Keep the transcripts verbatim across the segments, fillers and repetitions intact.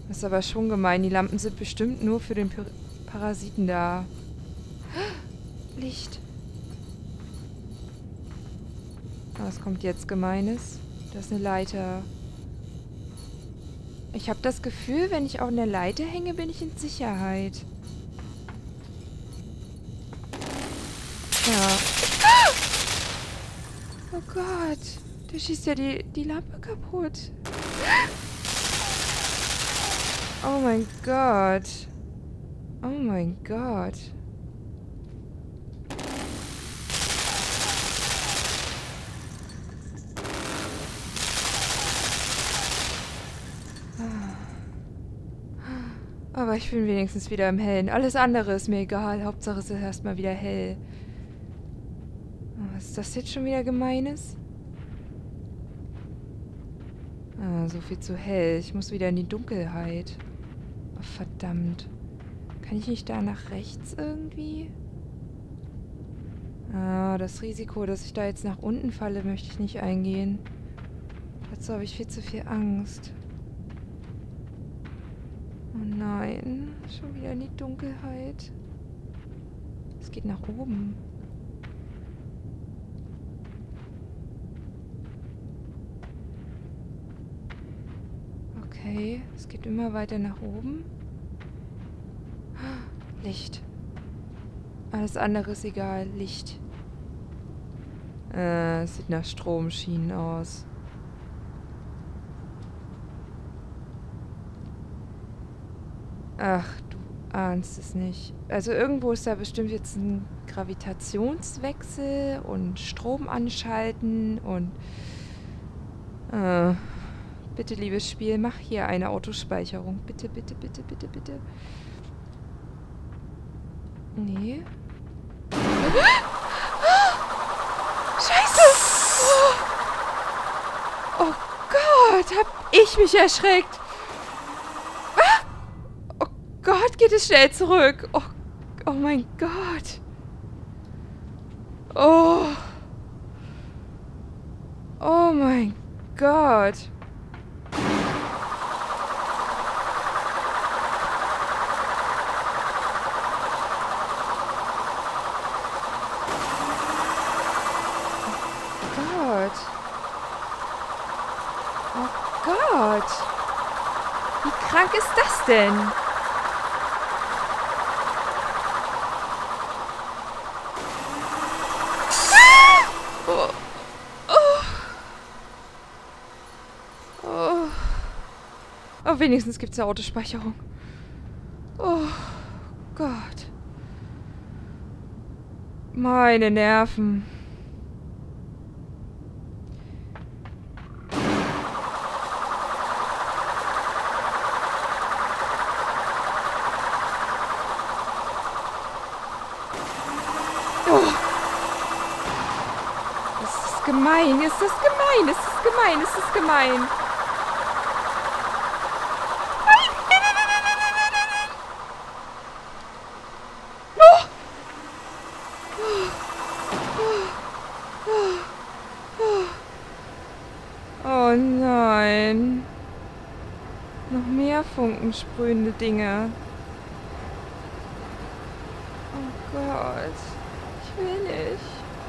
Das ist aber schon gemein. Die Lampen sind bestimmt nur für den Pir Parasiten da. Licht. Was kommt jetzt Gemeines? Da ist eine Leiter. Ich habe das Gefühl, wenn ich auf einer Leiter hänge, bin ich in Sicherheit. Ja. Oh Gott. Der schießt ja die, die Lampe kaputt. Oh mein Gott. Oh mein Gott. Aber ich bin wenigstens wieder im Hellen. Alles andere ist mir egal. Hauptsache es ist erstmal wieder hell. Was ist das jetzt schon wieder Gemeines? Ah, so viel zu hell. Ich muss wieder in die Dunkelheit. Oh, verdammt. Kann ich nicht da nach rechts irgendwie? Ah, das Risiko, dass ich da jetzt nach unten falle, möchte ich nicht eingehen. Dazu habe ich viel zu viel Angst. Oh nein, schon wieder in die Dunkelheit. Es geht nach oben. Okay, es geht immer weiter nach oben. Licht. Alles andere ist egal. Licht. Äh, es sieht nach Stromschienen aus. Ach, du ahnst es nicht. Also irgendwo ist da bestimmt jetzt ein Gravitationswechsel und Strom anschalten und... Äh, bitte, liebes Spiel, mach hier eine Autospeicherung. Bitte, bitte, bitte, bitte, bitte. Nee. Scheiße! Oh, oh Gott, hab ich mich erschreckt. Ah! Oh Gott, geht es schnell zurück. Oh, oh mein Gott. Oh. Oh mein Gott. Oh Gott. Wie krank ist das denn? Oh. Oh. Oh. Oh, wenigstens gibt es ja Autospeicherung. Oh Gott. Meine Nerven. Gemein, ist das gemein, ist das gemein, ist das gemein. Nein, nein, nein, nein, nein, nein, nein, nein. Oh. Oh nein. Noch mehr funkensprühende Dinge. Oh Gott. Ich will nicht.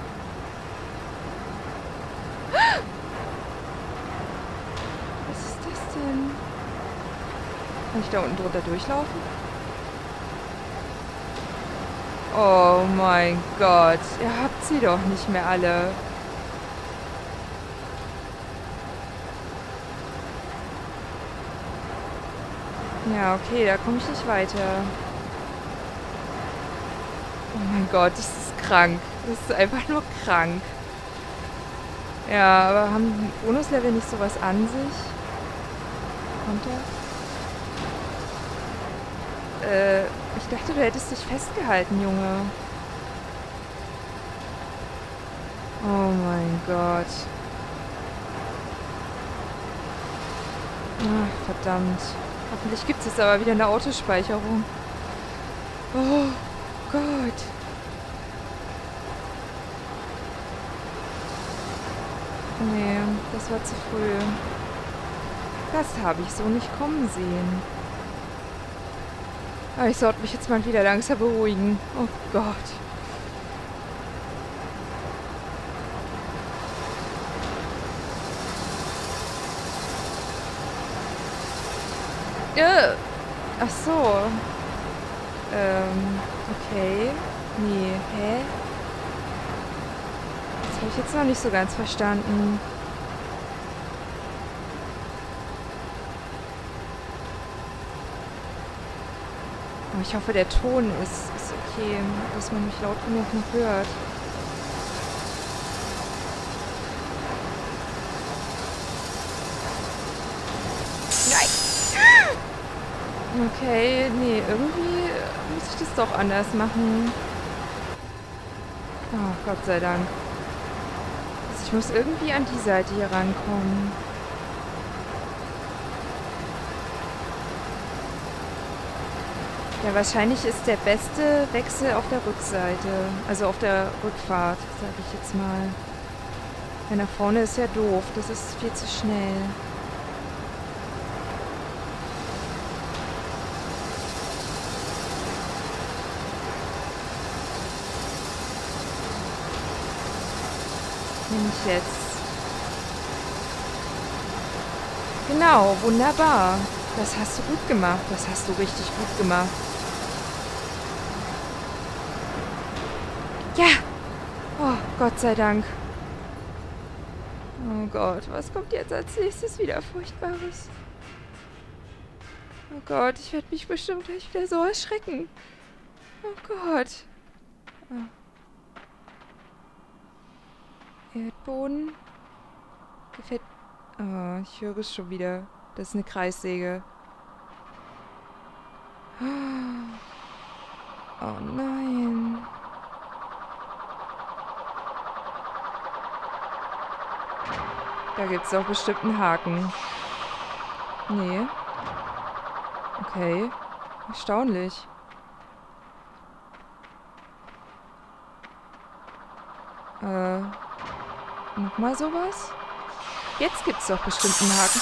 Was ist das denn? Kann ich da unten drunter durchlaufen? Oh mein Gott. Ihr habt sie doch nicht mehr alle. Ja, okay, da komme ich nicht weiter. Oh mein Gott, das ist krank. Das ist einfach nur krank. Ja, aber haben Bonuslevel nicht sowas an sich? Runter? Äh, ich dachte, du hättest dich festgehalten, Junge. Oh mein Gott. Ach, verdammt. Hoffentlich gibt es jetzt aber wieder eine Autospeicherung. Oh Gott. Nee, das war zu früh. Das habe ich so nicht kommen sehen. Aber ich sollte mich jetzt mal wieder langsam beruhigen. Oh Gott. Äh. Ach so. Ähm, okay. Nee, hä? Das habe ich jetzt noch nicht so ganz verstanden. Aber ich hoffe, der Ton ist, ist okay, dass man mich laut genug noch hört. Okay, nee, irgendwie muss ich das doch anders machen. Oh, Gott sei Dank. Also ich muss irgendwie an die Seite hier rankommen. Ja, wahrscheinlich ist der beste Wechsel auf der Rückseite. Also auf der Rückfahrt, sage ich jetzt mal. Weil nach vorne ist ja doof. Das ist viel zu schnell. Nehme ich jetzt. Genau, wunderbar. Das hast du gut gemacht. Das hast du richtig gut gemacht. Ja! Oh, Gott sei Dank. Oh Gott, was kommt jetzt als nächstes wieder Furchtbares? Oh Gott, ich werde mich bestimmt gleich wieder so erschrecken. Oh Gott. Oh. Erdboden. Gefällt... Oh, ich höre es schon wieder. Das ist eine Kreissäge. Oh nein. Da gibt es doch bestimmt einen Haken. Nee. Okay. Erstaunlich. Äh... Nochmal sowas? Jetzt gibt's doch bestimmt einen Haken.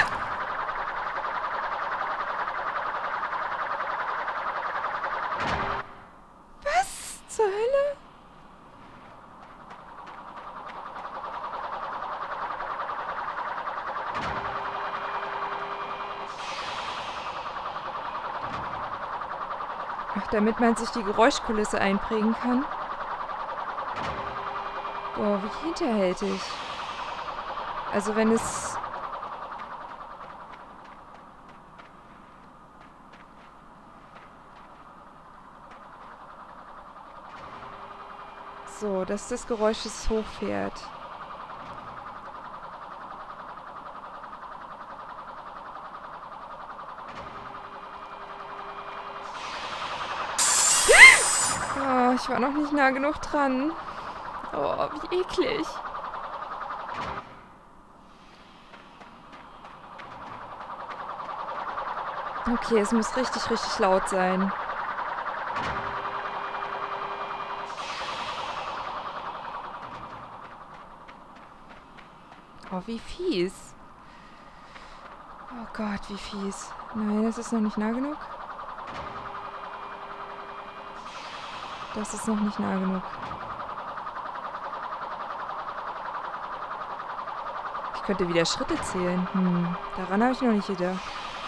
Was zur Hölle? Ach, damit man sich die Geräuschkulisse einprägen kann. Boah, wie hinterhältig. Also wenn es... So, dass das Geräusch es hochfährt. Oh, ich war noch nicht nah genug dran. Oh, wie eklig. Okay, es muss richtig, richtig laut sein. Oh, wie fies. Oh Gott, wie fies. Nein, das ist noch nicht nah genug. Das ist noch nicht nah genug. Ich könnte wieder Schritte zählen. Hm, daran habe ich noch nicht gedacht.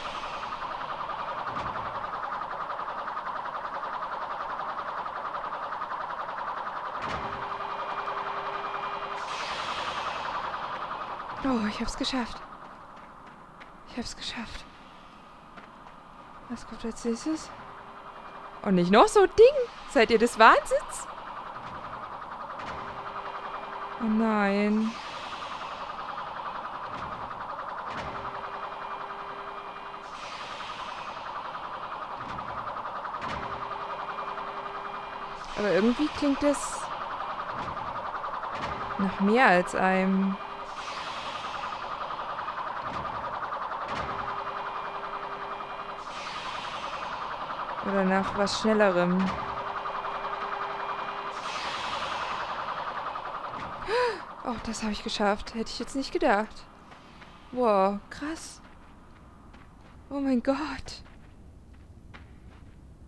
Oh, ich hab's geschafft. Ich hab's geschafft. Was kommt als nächstes? Und nicht noch so ein Ding? Seid ihr des Wahnsinns? Oh nein. Aber irgendwie klingt es nach mehr als einem. Oder nach was Schnellerem. Oh, das habe ich geschafft. Hätte ich jetzt nicht gedacht. Wow, krass. Oh mein Gott.